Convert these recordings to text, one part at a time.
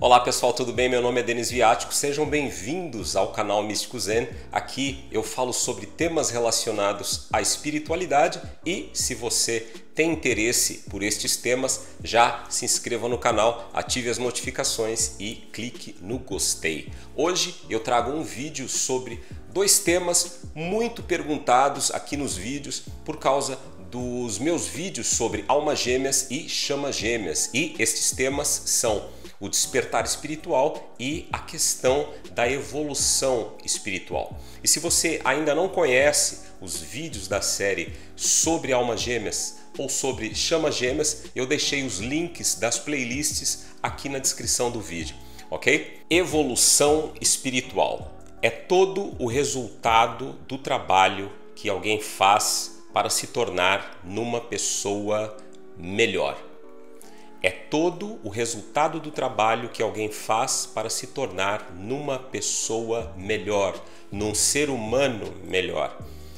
Olá pessoal, tudo bem? Meu nome é Denis Viático, sejam bem-vindos ao canal Místico Zen. Aqui eu falo sobre temas relacionados à espiritualidade e se você tem interesse por estes temas, já se inscreva no canal, ative as notificações e clique no gostei. Hoje eu trago um vídeo sobre dois temas muito perguntados aqui nos vídeos por causa dos meus vídeos sobre almas gêmeas e chamas gêmeas, e estes temas são o despertar espiritual e a questão da evolução espiritual. E se você ainda não conhece os vídeos da série sobre almas gêmeas ou sobre chamas gêmeas, eu deixei os links das playlists aqui na descrição do vídeo, ok? Evolução espiritual é todo o resultado do trabalho que alguém faz para se tornar numa pessoa melhor. É todo o resultado do trabalho que alguém faz para se tornar numa pessoa melhor, num ser humano melhor,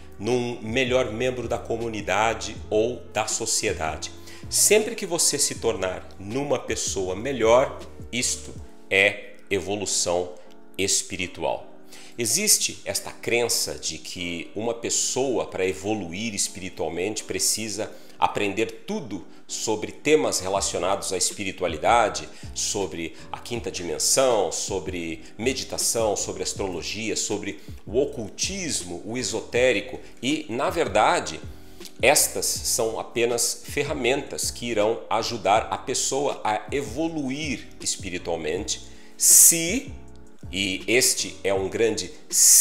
num melhor membro da comunidade ou da sociedade. Sempre que você se tornar numa pessoa melhor, isto é evolução espiritual. Existe esta crença de que uma pessoa, para evoluir espiritualmente, precisa aprender tudo sobre temas relacionados à espiritualidade, sobre a quinta dimensão, sobre meditação, sobre astrologia, sobre o ocultismo, o esotérico e, na verdade, estas são apenas ferramentas que irão ajudar a pessoa a evoluir espiritualmente se, e este é um grande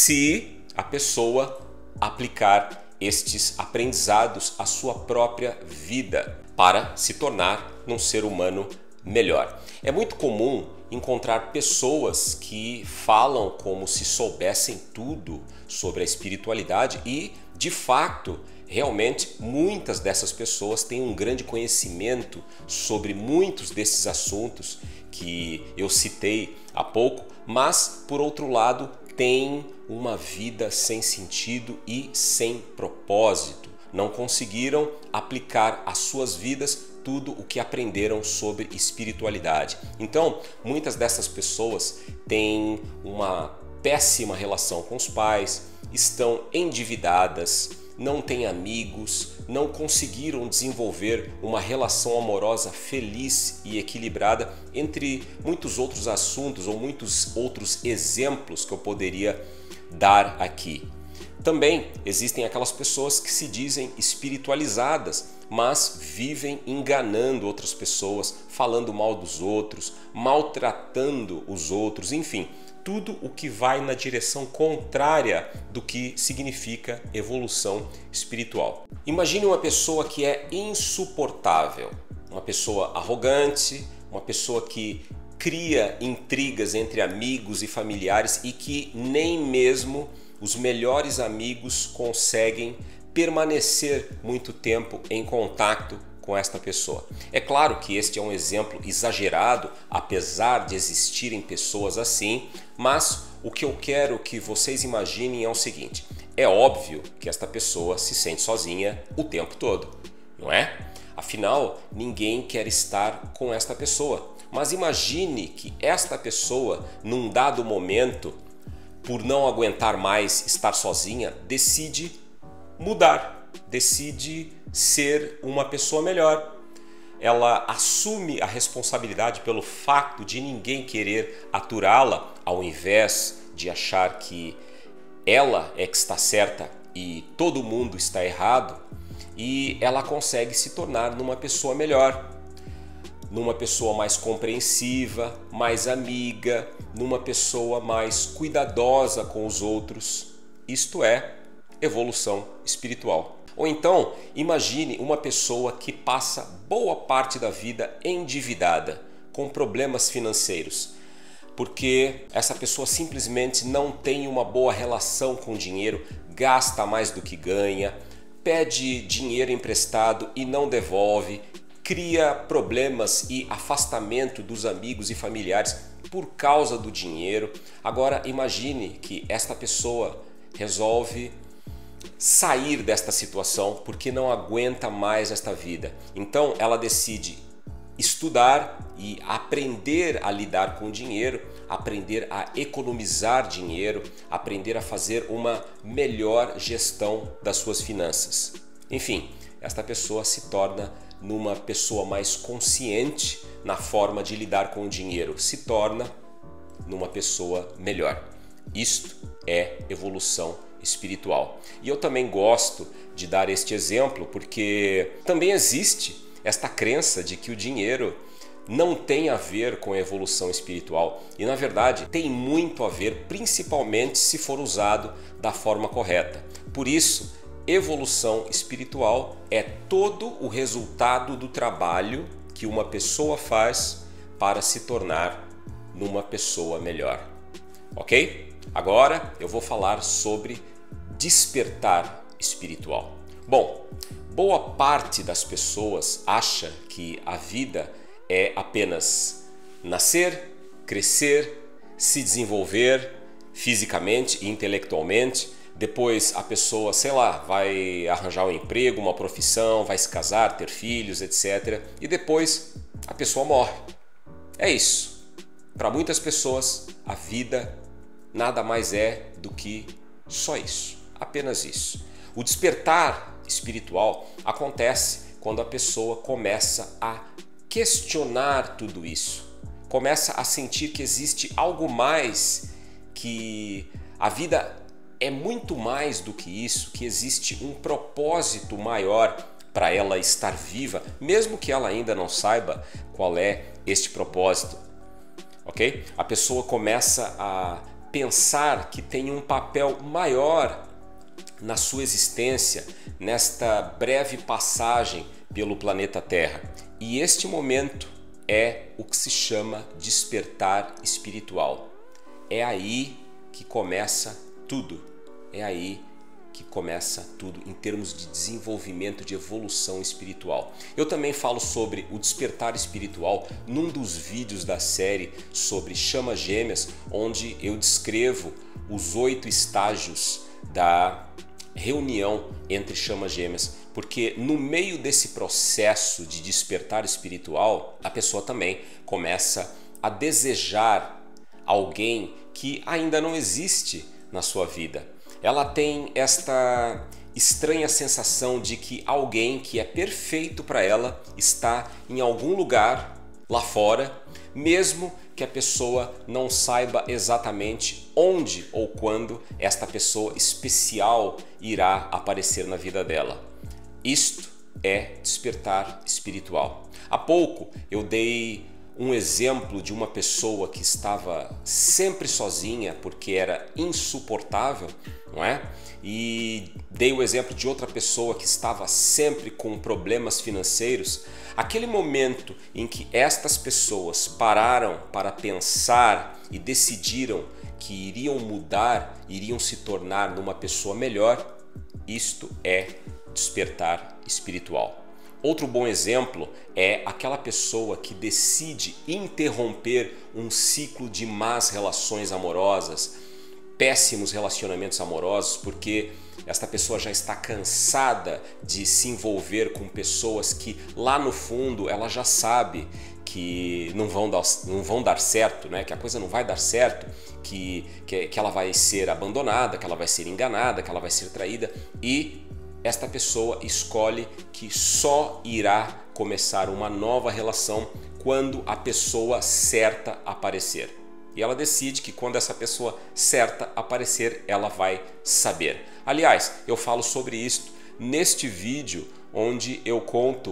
se, a pessoa aplicar estes aprendizados à sua própria vida para se tornar um ser humano melhor. É muito comum encontrar pessoas que falam como se soubessem tudo sobre a espiritualidade e, de fato, realmente muitas dessas pessoas têm um grande conhecimento sobre muitos desses assuntos que eu citei há pouco, mas, por outro lado, têm uma vida sem sentido e sem propósito. Não conseguiram aplicar às suas vidas tudo o que aprenderam sobre espiritualidade. Então, muitas dessas pessoas têm uma péssima relação com os pais, estão endividadas, não têm amigos, não conseguiram desenvolver uma relação amorosa feliz e equilibrada, entre muitos outros assuntos ou muitos outros exemplos que eu poderia dar aqui. Também existem aquelas pessoas que se dizem espiritualizadas, mas vivem enganando outras pessoas, falando mal dos outros, maltratando os outros, enfim, tudo o que vai na direção contrária do que significa evolução espiritual. Imagine uma pessoa que é insuportável, uma pessoa arrogante, uma pessoa que cria intrigas entre amigos e familiares e que nem mesmo os melhores amigos conseguem permanecer muito tempo em contato com esta pessoa. É claro que este é um exemplo exagerado, apesar de existirem pessoas assim, mas o que eu quero que vocês imaginem é o seguinte: é óbvio que esta pessoa se sente sozinha o tempo todo, não é? Afinal, ninguém quer estar com esta pessoa. Mas imagine que esta pessoa, num dado momento, por não aguentar mais estar sozinha, decide mudar, decide ser uma pessoa melhor. Ela assume a responsabilidade pelo fato de ninguém querer aturá-la, ao invés de achar que ela é que está certa e todo mundo está errado, e ela consegue se tornar numa pessoa melhor, numa pessoa mais compreensiva, mais amiga, numa pessoa mais cuidadosa com os outros. Isto é evolução espiritual. Ou então, imagine uma pessoa que passa boa parte da vida endividada, com problemas financeiros, porque essa pessoa simplesmente não tem uma boa relação com o dinheiro, gasta mais do que ganha, pede dinheiro emprestado e não devolve, cria problemas e afastamento dos amigos e familiares por causa do dinheiro. Agora imagine que esta pessoa resolve sair desta situação porque não aguenta mais esta vida. Então ela decide estudar e aprender a lidar com o dinheiro, aprender a economizar dinheiro, aprender a fazer uma melhor gestão das suas finanças. Enfim, esta pessoa se torna numa pessoa mais consciente na forma de lidar com o dinheiro, se torna numa pessoa melhor. Isto é evolução espiritual. E eu também gosto de dar este exemplo porque também existe esta crença de que o dinheiro não tem a ver com a evolução espiritual e, na verdade, tem muito a ver, principalmente se for usado da forma correta. Por isso, evolução espiritual é todo o resultado do trabalho que uma pessoa faz para se tornar numa pessoa melhor. Ok? Agora eu vou falar sobre despertar espiritual. Bom, boa parte das pessoas acha que a vida é apenas nascer, crescer, se desenvolver fisicamente e intelectualmente. Depois a pessoa, sei lá, vai arranjar um emprego, uma profissão, vai se casar, ter filhos, etc. E depois a pessoa morre. É isso. Para muitas pessoas, a vida nada mais é do que só isso, apenas isso. O despertar espiritual acontece quando a pessoa começa a questionar tudo isso, começa a sentir que existe algo mais, que a vida é muito mais do que isso, que existe um propósito maior para ela estar viva, mesmo que ela ainda não saiba qual é este propósito. Ok? A pessoa começa a pensar que tem um papel maior na sua existência, nesta breve passagem pelo planeta Terra. E este momento é o que se chama despertar espiritual. É aí que começa tudo. É aí que começa tudo em termos de desenvolvimento, de evolução espiritual. Eu também falo sobre o despertar espiritual num dos vídeos da série sobre chamas gêmeas, onde eu descrevo os 8 estágios da reunião entre chamas gêmeas, porque no meio desse processo de despertar espiritual, a pessoa também começa a desejar alguém que ainda não existe na sua vida. Ela tem esta estranha sensação de que alguém que é perfeito para ela está em algum lugar lá fora, mesmo que a pessoa não saiba exatamente onde ou quando esta pessoa especial irá aparecer na vida dela. Isto é despertar espiritual. Há pouco eu dei um exemplo de uma pessoa que estava sempre sozinha porque era insuportável, não é? E dei o exemplo de outra pessoa que estava sempre com problemas financeiros. Aquele momento em que estas pessoas pararam para pensar e decidiram que iriam mudar, iriam se tornar numa pessoa melhor, isto é despertar espiritual. Outro bom exemplo é aquela pessoa que decide interromper um ciclo de más relações amorosas, péssimos relacionamentos amorosos, porque esta pessoa já está cansada de se envolver com pessoas que lá no fundo ela já sabe que não vão dar certo, né? Que a coisa não vai dar certo, que ela vai ser abandonada, que ela vai ser enganada, que ela vai ser traída, e esta pessoa escolhe que só irá começar uma nova relação quando a pessoa certa aparecer. E ela decide que quando essa pessoa certa aparecer, ela vai saber. Aliás, eu falo sobre isso neste vídeo onde eu conto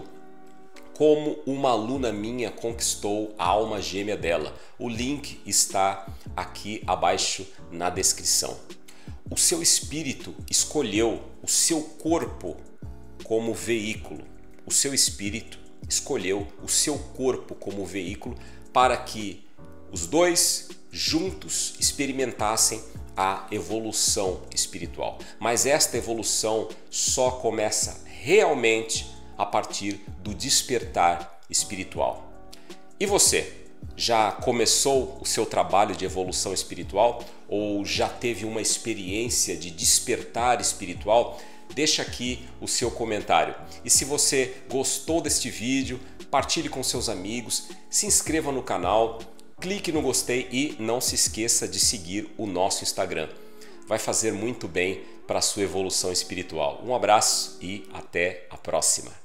como uma aluna minha conquistou a alma gêmea dela. O link está aqui abaixo na descrição. O seu espírito escolheu o seu corpo como veículo. O seu espírito escolheu o seu corpo como veículo para que os dois juntos experimentassem a evolução espiritual. Mas esta evolução só começa realmente a partir do despertar espiritual. E você? Já começou o seu trabalho de evolução espiritual ou já teve uma experiência de despertar espiritual? deixa aqui o seu comentário. E se você gostou deste vídeo, partilhe com seus amigos, se inscreva no canal, clique no gostei e não se esqueça de seguir o nosso Instagram. Vai fazer muito bem para a sua evolução espiritual. Um abraço e até a próxima!